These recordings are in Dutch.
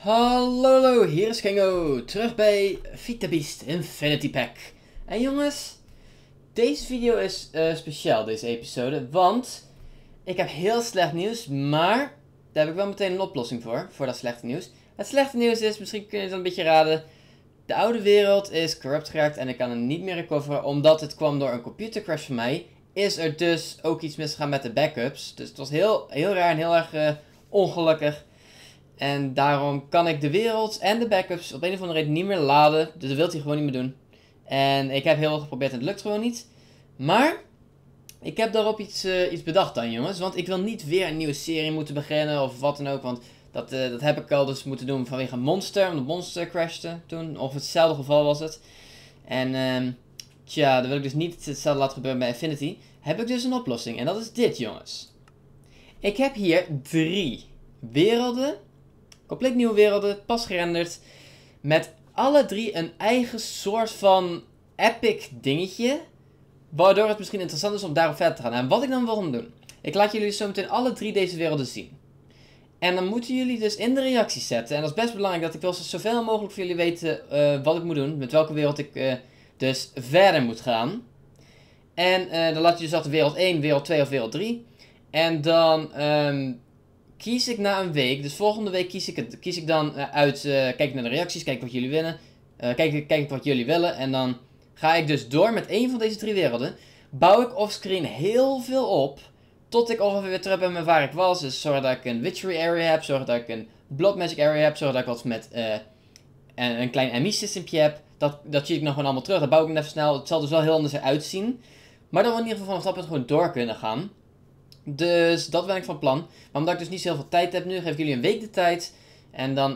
Hallo, hier is Gengo, terug bij VitaBeast Infinity Pack. En jongens, deze video is speciaal, deze episode, want ik heb heel slecht nieuws, maar daar heb ik wel meteen een oplossing voor dat slechte nieuws. Het slechte nieuws is, misschien kun je het een beetje raden, de oude wereld is corrupt geraakt en ik kan hem niet meer recoveren, omdat het kwam door een computercrash van mij. Is er dus ook iets misgegaan met de backups, dus het was heel raar en heel erg ongelukkig. En daarom kan ik de wereld en de backups op een of andere reden niet meer laden. Dus dat wil hij gewoon niet meer doen. En ik heb heel veel geprobeerd en het lukt gewoon niet. Maar ik heb daarop iets bedacht dan, jongens. Want ik wil niet weer een nieuwe serie moeten beginnen of wat dan ook. Want dat heb ik al dus moeten doen vanwege Monster. Omdat Monster crashte toen. Of hetzelfde geval was het. En tja, dan wil ik dus niet hetzelfde laten gebeuren bij Infinity. Heb ik dus een oplossing. En dat is dit, jongens. Ik heb hier 3 werelden. Compleet nieuwe werelden, pas gerenderd. Met alle 3 een eigen soort van epic dingetje. Waardoor het misschien interessant is om daarop verder te gaan. En wat ik dan wil gaan doen. Ik laat jullie zo meteen alle 3 deze werelden zien. En dan moeten jullie dus in de reacties zetten. En dat is best belangrijk dat ik wil zoveel mogelijk voor jullie weten wat ik moet doen. Met welke wereld ik dus verder moet gaan. En dan laat je dus altijd wereld 1, wereld 2 of wereld 3. En dan kies ik na een week, dus volgende week kies ik dan uit, kijk naar de reacties, kijk wat jullie willen, kijk wat jullie willen. En dan ga ik dus door met één van deze 3 werelden. Bouw ik offscreen heel veel op, tot ik ongeveer weer terug ben met waar ik was. Dus zorg dat ik een Witchery area heb, zorg dat ik een Blood Magic area heb, zorg dat ik wat met een klein ME systempje heb. Dat zie ik nog gewoon allemaal terug, dat bouw ik even snel. Het zal dus wel heel anders eruit zien. Maar dan wil in ieder geval vanaf dat punt gewoon door kunnen gaan. Dus dat ben ik van plan. Maar omdat ik dus niet zo heel veel tijd heb nu, geef ik jullie een week de tijd. En dan,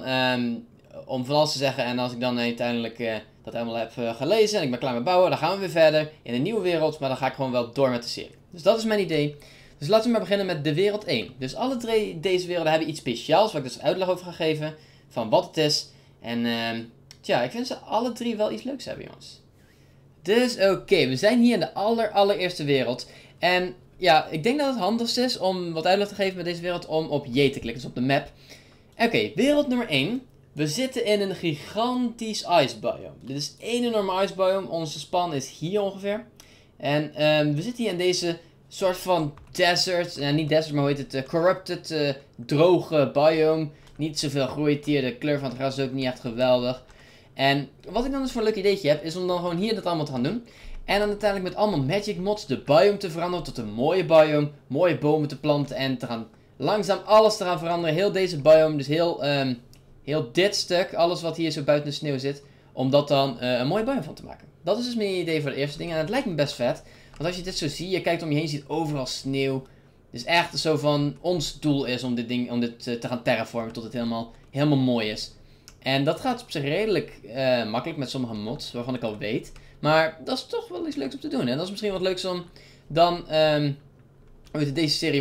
om van alles te zeggen. En als ik dan uiteindelijk dat helemaal heb gelezen en ik ben klaar met bouwen, dan gaan we weer verder in een nieuwe wereld. Maar dan ga ik gewoon wel door met de serie. Dus dat is mijn idee. Dus laten we maar beginnen met de wereld 1. Dus alle 3 deze werelden hebben iets speciaals, waar ik dus uitleg over ga geven. Van wat het is. En tja, ik vind ze alle 3 wel iets leuks hebben, jongens. Dus oké, we zijn hier in de allereerste wereld. En ja, ik denk dat het handigst is om wat uitleg te geven met deze wereld om op J te klikken, dus op de map. Oké, wereld nummer 1. We zitten in een gigantisch ice biome. Dit is één enorme ice biome. Onze span is hier ongeveer. En we zitten hier in deze soort van desert. Niet desert, maar hoe heet het? Corrupted, droge biome. Niet zoveel groeit hier. De kleur van het gras is ook niet echt geweldig. En wat ik dan dus voor een leuk ideetje heb, is om dan gewoon hier dat allemaal te gaan doen. En dan uiteindelijk met allemaal magic mods de biome te veranderen tot een mooie biome. Mooie bomen te planten en te gaan langzaam alles te gaan veranderen. Heel deze biome, dus heel dit stuk, alles wat hier zo buiten de sneeuw zit. Om dat dan een mooie biome van te maken. Dat is dus mijn idee voor de eerste ding. En het lijkt me best vet. Want als je dit zo ziet, je kijkt om je heen, ziet overal sneeuw. Dus echt zo van, ons doel is om dit te gaan terraformen tot het helemaal mooi is. En dat gaat op zich redelijk makkelijk met sommige mods, waarvan ik al weet. Maar dat is toch wel iets leuks om te doen. En dat is misschien wat leuks om dan deze serie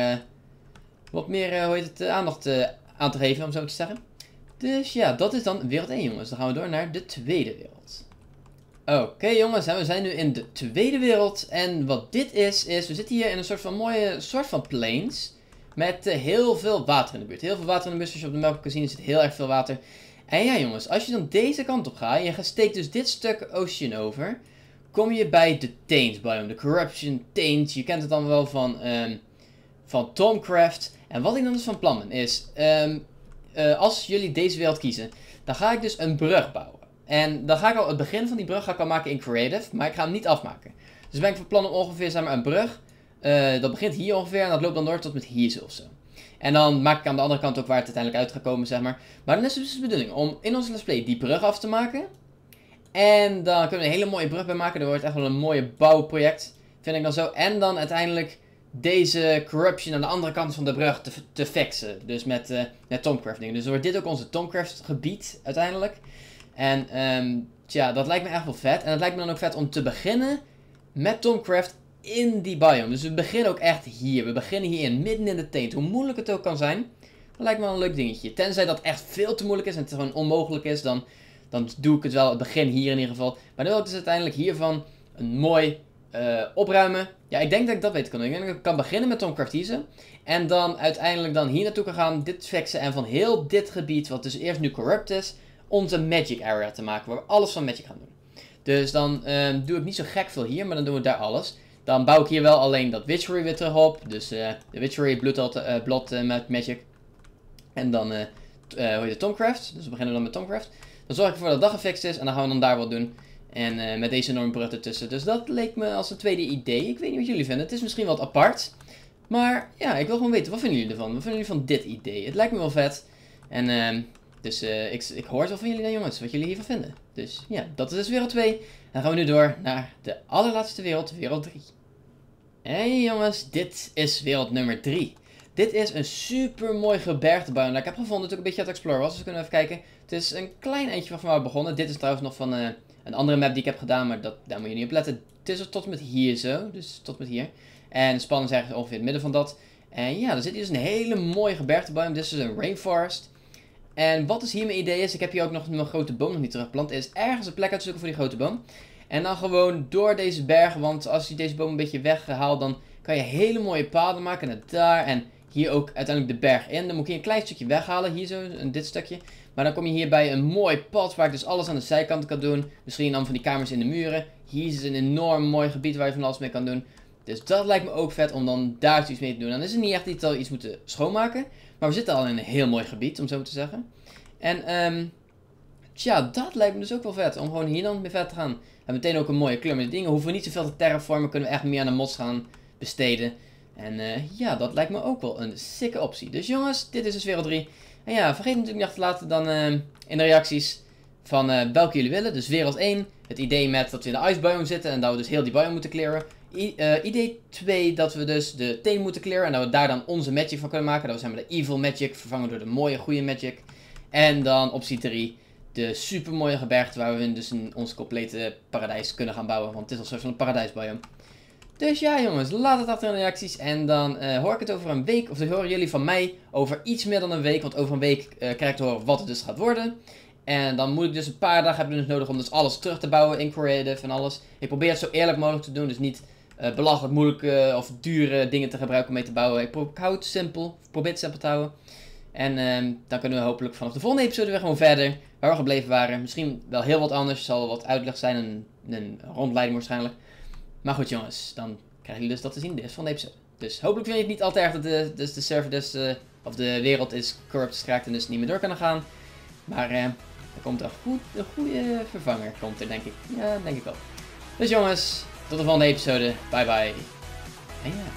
wat meer aandacht aan te geven, om zo te zeggen. Dus ja, dat is dan wereld 1, jongens. Dan gaan we door naar de tweede wereld. Oké, jongens, en we zijn nu in de tweede wereld. En wat dit is we zitten hier in een soort van mooie plains. Met heel veel water in de buurt. Heel veel water in de buurt, zoals je op de map kan zien, er zit heel erg veel water. En ja, jongens, als je dan deze kant op gaat, en je steekt dus dit stuk ocean over, kom je bij de Taints biome, de Corruption Taints. Je kent het dan wel van Thaumcraft. En wat ik dan dus van plan ben is, als jullie deze wereld kiezen, dan ga ik dus een brug bouwen. En dan ga ik al het begin van die brug ga ik maken in Creative, maar ik ga hem niet afmaken. Dus ben ik van plan om ongeveer, zeg maar, een brug, dat begint hier ongeveer en dat loopt dan door tot met hier zo of zo. En dan maak ik aan de andere kant ook waar het uiteindelijk uit gaat komen, zeg maar. Maar dan is het dus de bedoeling om in onze let's play die brug af te maken. En dan kunnen we een hele mooie brug bij maken. Dat wordt echt wel een mooie bouwproject, vind ik dan zo. En dan uiteindelijk deze corruption aan de andere kant van de brug te fixen. Dus met Thaumcraft dingen. Dus dan wordt dit ook onze Thaumcraft gebied uiteindelijk. En tja, dat lijkt me echt wel vet. En het lijkt me dan ook vet om te beginnen met Thaumcraft in die biome. Dus we beginnen ook echt hier. We beginnen hier midden in de Taint. Hoe moeilijk het ook kan zijn, dat lijkt me wel een leuk dingetje. Tenzij dat echt veel te moeilijk is en het gewoon onmogelijk is, dan doe ik het wel het begin hier in ieder geval. Maar dan wil ik dus uiteindelijk hiervan een mooi opruimen. Ja, ik denk dat ik dat weet kan doen. Ik denk dat ik kan beginnen met Thaumcraft Hierze. En dan uiteindelijk dan hier naartoe kan gaan, dit fixen. En van heel dit gebied, wat dus eerst nu corrupt is, onze magic area te maken. Waar we alles van magic gaan doen. Dus dan doe ik niet zo gek veel hier, maar dan doen we daar alles. Dan bouw ik hier wel alleen dat Witchery weer terug op. Dus de Witchery, Blood Magic. En dan, hoe heet het, Thaumcraft. Dus we beginnen dan met Thaumcraft. Dan zorg ik ervoor dat dat gefixt is en dan gaan we dan daar wat doen. En met deze enorme brug ertussen. Dus dat leek me als een tweede idee. Ik weet niet wat jullie vinden. Het is misschien wat apart. Maar ja, ik wil gewoon weten, wat vinden jullie ervan? Wat vinden jullie van dit idee? Het lijkt me wel vet. En dus ik hoor het wel van jullie dan, jongens, wat jullie hiervan vinden. Dus ja, dat is dus wereld 2. En dan gaan we nu door naar de allerlaatste wereld, wereld 3. En jongens, dit is wereld nummer 3. Dit is een super mooi gebergtebuim dat ik heb gevonden toen ik een beetje aan het exploren was. Dus we kunnen even kijken. Het is een klein eindje van waar we begonnen. Dit is trouwens nog van een andere map die ik heb gedaan, maar daar moet je niet op letten. Het is er tot met hier zo, dus tot met hier. En Span is ergens ongeveer in het midden van dat. En ja, er zit hier dus een hele mooie gebergtebuim. Dit is dus een rainforest. En wat dus hier mijn idee is, ik heb hier ook nog mijn grote boom nog niet teruggeplant, is ergens een plek uit te zoeken voor die grote boom. En dan gewoon door deze bergen, want als je deze boom een beetje weghaalt, dan kan je hele mooie paden maken naar daar en hier ook uiteindelijk de berg in. Dan moet ik hier een klein stukje weghalen, hier zo, dit stukje. Maar dan kom je hier bij een mooi pad waar ik dus alles aan de zijkanten kan doen. Misschien dan van die kamers in de muren. Hier is een enorm mooi gebied waar je van alles mee kan doen. Dus dat lijkt me ook vet om dan daar iets mee te doen. Dan is het niet echt iets dat we iets moeten schoonmaken. Maar we zitten al in een heel mooi gebied, om zo te zeggen. En tja, dat lijkt me dus ook wel vet. Om gewoon hier dan mee verder te gaan. En meteen ook een mooie kleur met de dingen. Hoeven we niet zoveel te terraformen. Kunnen we echt meer aan de mods gaan besteden. En ja, dat lijkt me ook wel een sikke optie. Dus jongens, dit is dus wereld 3. En ja, vergeet natuurlijk niet achter te laten dan in de reacties van welke jullie willen. Dus wereld 1, het idee met dat we in de ice biome zitten en dat we dus heel die biome moeten clearen. Idee 2, dat we dus de teen moeten clearen en dat we daar dan onze magic van kunnen maken. Dat we zeg maar de evil magic vervangen door de mooie, goede magic. En dan optie 3, de super mooie gebergte waar we dus in ons complete paradijs kunnen gaan bouwen. Want het is al soort van een paradijsbiome. Dus ja jongens, laat het achter in de reacties en dan hoor ik het over een week, of dan horen jullie van mij over iets meer dan een week, want over een week krijg ik te horen wat het dus gaat worden. En dan moet ik dus een paar dagen hebben dus nodig om dus alles terug te bouwen in Creative en alles. Ik probeer het zo eerlijk mogelijk te doen, dus niet belachelijk moeilijke of dure dingen te gebruiken om mee te bouwen. Ik hou het simpel, probeer het simpel te houden. En dan kunnen we hopelijk vanaf de volgende episode weer gewoon verder, waar we gebleven waren. Misschien wel heel wat anders, zal wel wat uitleg zijn, een rondleiding waarschijnlijk. Maar goed jongens, dan krijgen jullie dus dat te zien de volgende episode. Dus hopelijk vind je het niet al te erg dat de server of de wereld is corrupt geraakt en dus niet meer door kunnen gaan. Maar er komt een goede vervanger, komt er denk ik. Ja, denk ik wel. Dus jongens, tot de volgende episode. Bye bye. En ja.